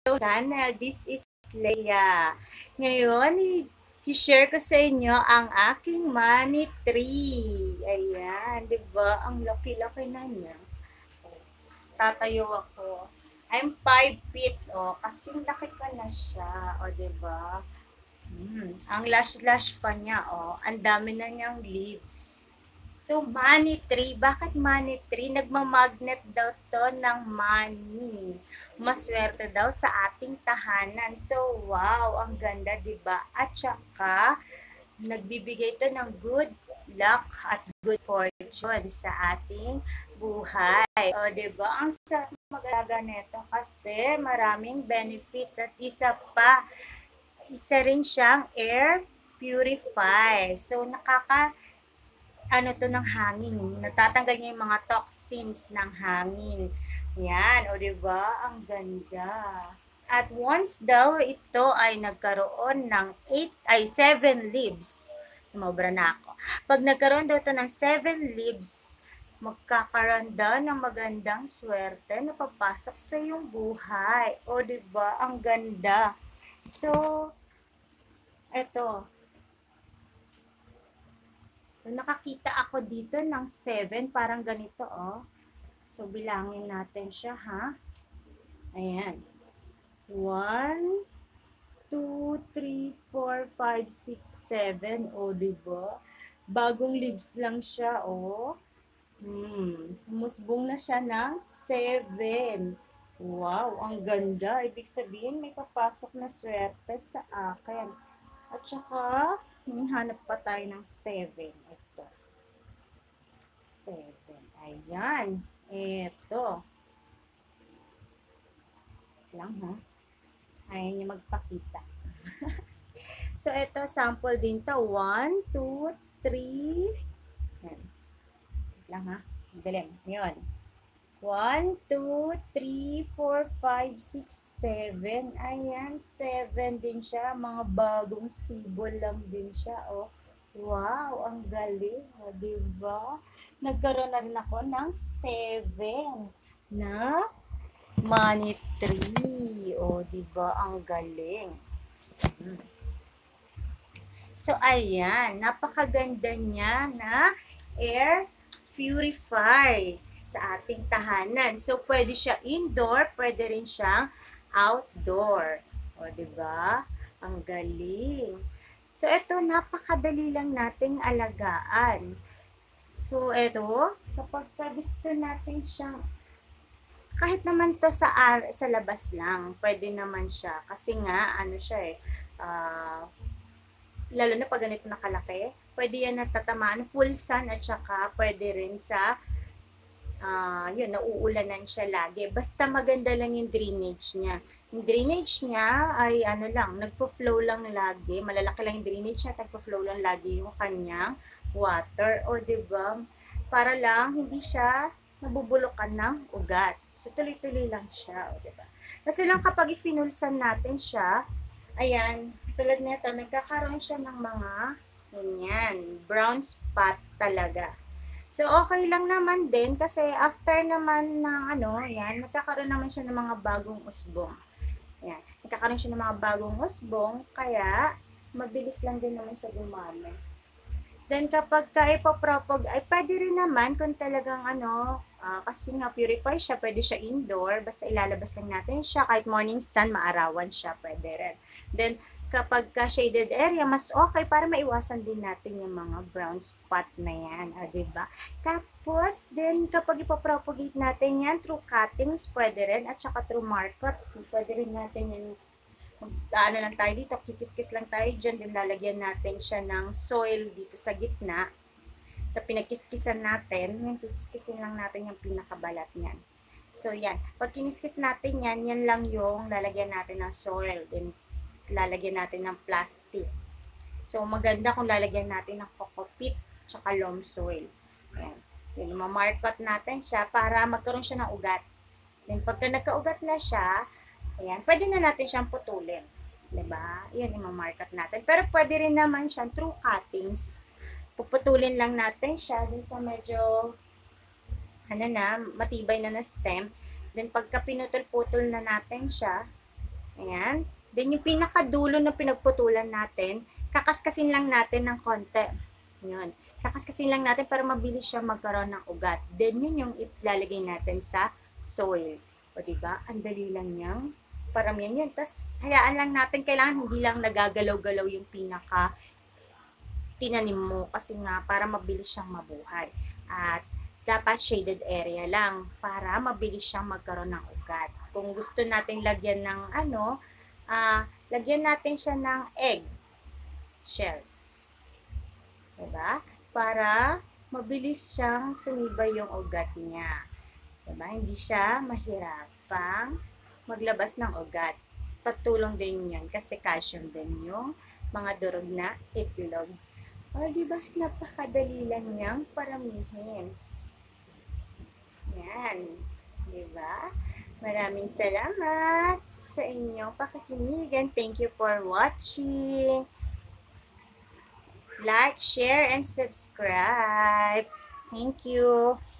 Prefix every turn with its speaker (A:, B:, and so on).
A: channel. This is Leia. Ngayon, i-share ko sa inyo ang aking money tree. Ayan, di ba? Ang laki-laki na niya. Tatayo ako. I'm 5 feet, kasing laki pa na siya, di ba? Ang lash-lash pa niya, ang dami na niyang leaves. So, money tree. Bakit money tree? Nagmamagnet daw to ng money. Maswerte daw sa ating tahanan. So, wow, ang ganda, diba? At saka, nagbibigay to ng good luck at good fortune sa ating buhay. O, diba? Ang sa mag-alaga nito kasi maraming benefits at isa rin siyang air purifies. So, to ng hangin. Natatanggal niya yung mga toxins ng hangin. Yan, o diba? Ang ganda. At once daw ito ay nagkaroon ng 7 leaves. Sumobra na ako. Pag nagkaroon daw ito ng 7 leaves, magkakaroon daw ng magandang swerte na papasok sa iyong buhay. O diba? Ang ganda. So, eto. So, nakakita ako dito ng 7, parang ganito, So, bilangin natin siya, ha? Ayan. 1, 2, 3, 4, 5, 6, 7. Diba? Bagong leaves lang siya, Humusbong na siya ng 7. Wow, ang ganda. Ibig sabihin, may papasok na swerte sa akin. At saka, hanap pa tayo ng 7. Ito. 7. Ayan. Ito. Lang, ha? Ayan yung magpakita. So, ito, sample din to. 1, 2, 3. Ayan. Lang, ha? Galing. Yun. 1, 2, 3, 4, 5, 6, 7. Ayan, 7 din siya. Mga bagong sibol lang din siya, Wow, ang galing. Diba? Nagkaroon na rin ako ng 7 na money tree. Diba? Ang galing. So, ayan. Napakaganda niya na air purify sa ating tahanan. So, pwede siya indoor, pwede rin siyang outdoor. Diba? Ang galing. So, ito, napakadali lang nating alagaan. So, ito, kapag gusto natin siyang, kahit naman to sa labas lang, pwede naman siya. Kasi nga, lalo na pag ganito nakalaki, pwede yan natatamaan, full sun, at saka pwede rin sa, nauulanan siya lagi. Basta maganda lang yung drainage niya. Yung drainage niya ay nagpo-flow lang lagi. Malalaki lang yung drainage niya, nagpo-flow lang lagi yung kanyang water. Diba? Para lang hindi siya nabubulukan ng ugat. So, tuloy-tuloy lang siya. Diba? Kasi lang kapag ifinulsan natin siya, ayan, tulad nito, nagkakaroon siya ng mga brown spot talaga. So, okay lang naman din kasi after naman ng nagkakaroon naman siya ng mga bagong usbong. Yan. Nagkakaroon siya ng mga bagong usbong, kaya mabilis lang din naman siya dumami. Then, kapag ipopropagate, ay pwede rin naman kung talagang kasi nga purify siya, pwede siya indoor, basta ilalabas lang natin siya, kahit morning sun, maarawan siya, pwede rin. Then, kapag shaded area, mas okay para maiwasan din natin yung mga brown spot na yan, diba? Tapos, then, kapag ipopropagate natin yan, through cuttings, pwede rin, at saka through market, pwede rin natin yan, lang tayo dito, kikis-kis lang tayo dyan, din lalagyan natin siya ng soil dito sa gitna, sa pinagkiskisan natin, yung kikiskisin lang natin yung pinakabalat niyan. So, yan. Pag kiniskis natin yan, yan lang yung lalagyan natin ng soil, then lalagyan natin ng plastic. So, maganda kung lalagyan natin ng coco peat tsaka loam soil. Ayan. Then, mamarkat natin siya para magkaroon siya ng ugat. Then, pagka nagka-ugat na siya, ayan, pwede na natin siyang putulin. Diba? Yan, mamarkat natin. Pero pwede rin naman siyang through cuttings. Puputulin lang natin siya din sa medyo, matibay na stem. Then, pagka pinutol-putol na natin siya, Ayan. Then, yung pinakadulo na pinagputulan natin, kakaskasin lang natin ng konti. Yun. Kakaskasin lang natin para mabilis siya magkaroon ng ugat. Then, yun yung ilalagay natin sa soil. O, diba? Ang dali lang niyang paramihan yan. Tapos, hayaan lang natin. Kailangan hindi lang nagagalaw-galaw yung pinaka tinanim mo kasi nga para mabilis siyang mabuhay. At dapat shaded area lang para mabilis siyang magkaroon ng ugat. Kung gusto nating lagyan ng lagyan natin siya ng egg shells. Diba? Para mabilis siyang tumibay yung ugat niya. Diba? Hindi siya mahirapang maglabas ng ugat. Patulong din yan kasi calcium din yung mga durog na itlog. O, diba? Napakadali lang niyang paramihin. Yan. Diba? Maraming salamat sa inyong pakikinig and thank you for watching. Like, share, and subscribe. Thank you.